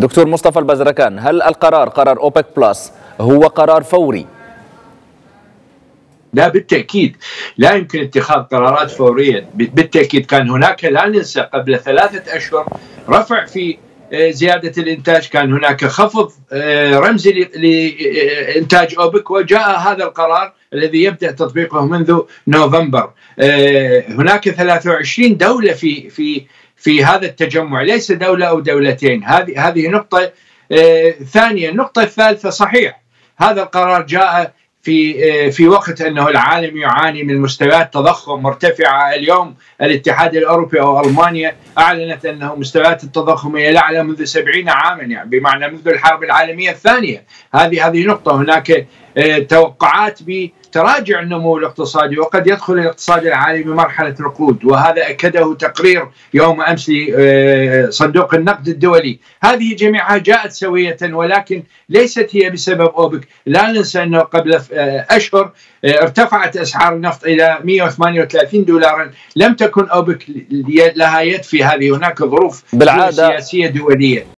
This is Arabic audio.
دكتور مصطفى البزركان، هل القرار قرار أوبك بلس هو قرار فوري؟ لا بالتأكيد لا يمكن اتخاذ قرارات فورية. بالتأكيد كان هناك، لا ننسى، قبل 3 أشهر رفع في زيادة الإنتاج، كان هناك خفض رمزي لإنتاج أوبك، وجاء هذا القرار الذي يبدأ تطبيقه منذ نوفمبر. هناك 23 دولة في هذا التجمع، ليس دولة أو دولتين. هذه نقطة ثانية. النقطة الثالثة، صحيح هذا القرار جاء في وقت أنه العالم يعاني من مستويات تضخم مرتفعة. اليوم الاتحاد الأوروبي أو ألمانيا أعلنت أنه مستويات التضخم هي الأعلى منذ 70 عاما، يعني بمعنى منذ الحرب العالمية الثانية. هذه نقطة. هناك توقعات بتراجع النمو الاقتصادي، وقد يدخل الاقتصاد العالمي مرحلة ركود، وهذا أكده تقرير يوم أمس لصندوق النقد الدولي. هذه جميعها جاءت سوية، ولكن ليست هي بسبب أوبك. لا ننسى أنه قبل أشهر ارتفعت أسعار النفط إلى 138 دولارا. لم تكن أوبك لها يد في هذه. هناك ظروف سياسية دولية.